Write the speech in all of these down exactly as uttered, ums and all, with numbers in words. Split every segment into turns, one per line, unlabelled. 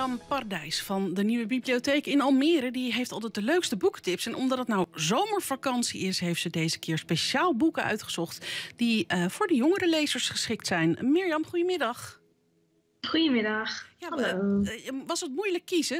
Mirjam Pardijs van de Nieuwe Bibliotheek in Almere. Die heeft altijd de leukste boekentips. En omdat het nou zomervakantie is, heeft ze deze keer speciaal boeken uitgezocht die uh, voor de jongere lezers geschikt zijn. Mirjam, goedemiddag.
Goedemiddag.
Ja, Hallo. Uh, was het moeilijk kiezen?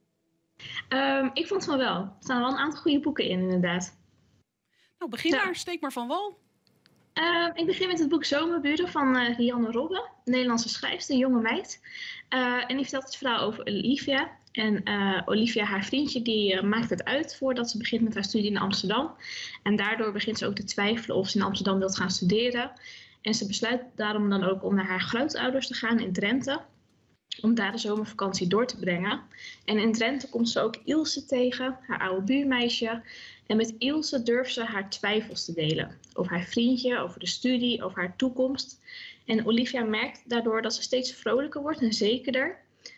Um, ik vond van wel. Er staan wel een aantal goede boeken in, inderdaad.
Nou, begin ja. maar. Steek maar van wal.
Uh, ik begin met het boek Zomerburen van uh, Rianne Robbe, een Nederlandse schrijfster, een jonge meid. Uh, en die vertelt het verhaal over Olivia. En uh, Olivia, haar vriendje, die uh, maakt het uit voordat ze begint met haar studie in Amsterdam. En daardoor begint ze ook te twijfelen of ze in Amsterdam wil gaan studeren. En ze besluit daarom dan ook om naar haar grootouders te gaan in Drenthe. Om daar de zomervakantie door te brengen. En in Drenthe komt ze ook Ilse tegen, haar oude buurmeisje. En met Ilse durft ze haar twijfels te delen. Over haar vriendje, over de studie, over haar toekomst. En Olivia merkt daardoor dat ze steeds vrolijker wordt en zekerder.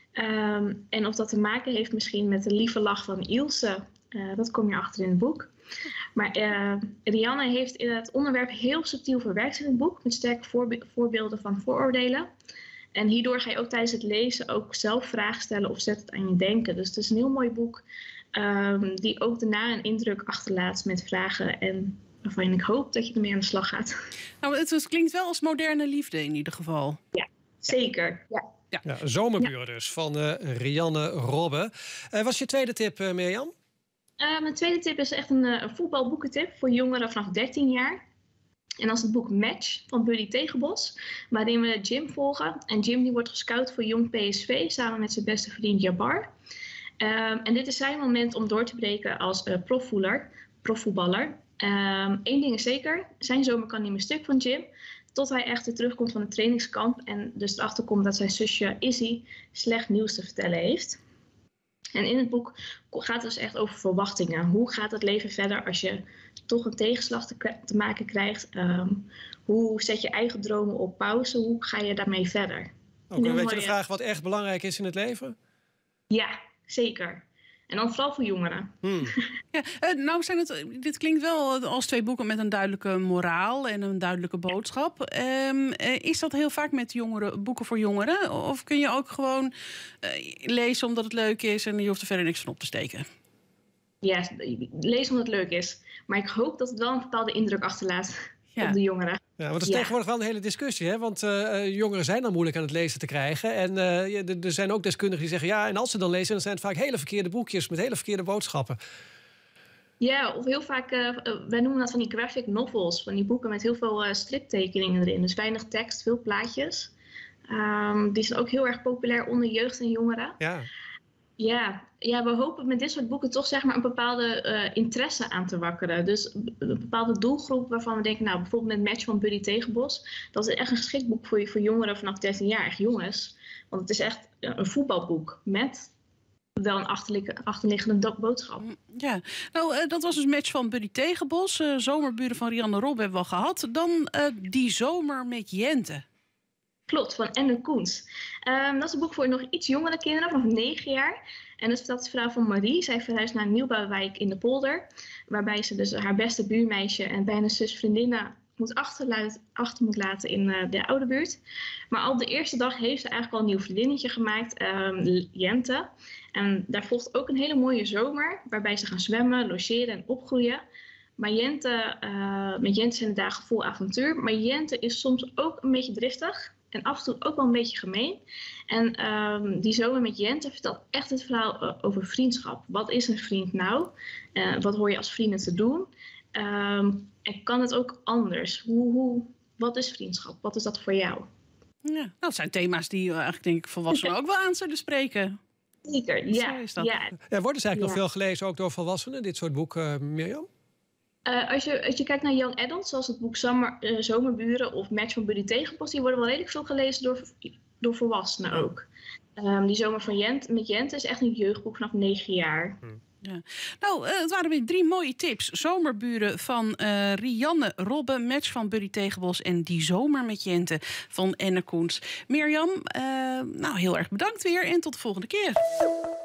Um, en of dat te maken heeft misschien met de lieve lach van Ilse, uh, dat kom je achter in het boek. Maar uh, Rianne heeft in het onderwerp heel subtiel verwerkt in het boek. Met sterke voorbe voorbeelden van vooroordelen. En hierdoor ga je ook tijdens het lezen ook zelf vragen stellen of zet het aan je denken. Dus het is een heel mooi boek um, die ook daarna een indruk achterlaat met vragen en waarvan ik hoop dat je ermee aan de slag gaat.
Nou, het, het klinkt wel als moderne liefde in ieder geval.
Ja, zeker. Ja.
Ja. Ja, Zomerburen ja. dus, van uh, Rianne Robbe. Uh, wat is je tweede tip, uh, Mirjam?
Uh, mijn tweede tip is echt een, uh, een voetbalboekentip voor jongeren vanaf dertien jaar. En dat is het boek Match van Buddy Tegenbos, waarin we Jim volgen. En Jim die wordt gescout voor Jong P S V samen met zijn beste vriend Jabbar. Um, en dit is zijn moment om door te breken als uh, profvoetballer. profvoetballer. Um, Eén ding is zeker, zijn zomer kan niet meer stuk van Jim. Tot hij echter terugkomt van het trainingskamp en dus erachter komt dat zijn zusje Izzy slecht nieuws te vertellen heeft. En in het boek gaat het dus echt over verwachtingen. Hoe gaat het leven verder als je toch een tegenslag te, te maken krijgt? Um, hoe zet je eigen dromen op pauze? Hoe ga je daarmee verder?
Ook een beetje de vraag wat echt belangrijk is in het leven?
Ja, zeker. En dan vooral voor jongeren.
Hmm.
Ja, uh, nou zijn het, dit klinkt wel als twee boeken met een duidelijke moraal en een duidelijke boodschap. Um, uh, is dat heel vaak met jongeren, boeken voor jongeren? Of kun je ook gewoon uh, lezen omdat het leuk is en je hoeft er verder niks van op te steken?
Ja, lees omdat het leuk is. Maar ik hoop dat het wel een bepaalde indruk achterlaat op de jongeren.
Ja, want dat is
ja.
tegenwoordig wel een hele discussie. Hè? Want uh, jongeren zijn dan moeilijk aan het lezen te krijgen. En uh, er zijn ook deskundigen die zeggen, ja, en als ze dan lezen, dan zijn het vaak hele verkeerde boekjes met hele verkeerde boodschappen.
Ja, of heel vaak, uh, wij noemen dat van die graphic novels. Van die boeken met heel veel uh, striptekeningen erin. Dus weinig tekst, veel plaatjes. Um, die zijn ook heel erg populair onder jeugd en jongeren.
Ja.
Ja, ja, we hopen met dit soort boeken toch zeg maar een bepaalde uh, interesse aan te wakkeren. Dus een bepaalde doelgroep waarvan we denken, nou bijvoorbeeld met Match van Buddy Tegenbos. Dat is echt een geschikt boek voor, voor jongeren vanaf dertien jaar, echt jongens. Want het is echt een voetbalboek met wel een achterliggende boodschap.
Ja, nou uh, dat was dus Match van Buddy Tegenbos. Uh, Zomerburen van Rianne Robbe hebben we al gehad. Dan uh, Die Zomer met Jente.
Klopt, van Enne Koens. Um, dat is een boek voor nog iets jongere kinderen, vanaf negen jaar. En dat vertelt het verhaal van Marie. Zij verhuist naar een nieuwbouwwijk in de polder. Waarbij ze dus haar beste buurmeisje en bijna zus vriendinnen moet achter moet laten in uh, de oude buurt. Maar al de eerste dag heeft ze eigenlijk al een nieuw vriendinnetje gemaakt, um, Jente. En daar volgt ook een hele mooie zomer, waarbij ze gaan zwemmen, logeren en opgroeien. Maar Jente, uh, met Jente zijn de dagen vol avontuur. Maar Jente is soms ook een beetje driftig. En af en toe ook wel een beetje gemeen. En um, die zomer met Jente vertelt echt het verhaal uh, over vriendschap. Wat is een vriend nou? Uh, wat hoor je als vrienden te doen? Um, en kan het ook anders? Hoe, hoe, wat is vriendschap? Wat is dat voor jou?
Ja, nou, dat zijn thema's die eigenlijk denk ik volwassenen ook wel aan zullen spreken.
Zeker, ja.
Is dat.
ja.
Ja, worden ze eigenlijk
ja.
nog veel gelezen, ook door volwassenen, dit soort boeken, uh, Mirjam?
Uh, als, je, als je kijkt naar young adults, zoals het boek Summer, uh, Zomerburen of Match van Buddy Tegenbos, die worden wel redelijk veel gelezen door, door volwassenen ook. Um, die Zomer van Jent, met Jente is echt een jeugdboek vanaf negen jaar.
Hmm.
Ja. Nou, uh, het waren weer drie mooie tips. Zomerburen van uh, Rianne Robbe, Match van Buddy Tegenbos en Die Zomer met Jente van Enne Koens. Mirjam, uh, nou heel erg bedankt weer en tot de volgende keer.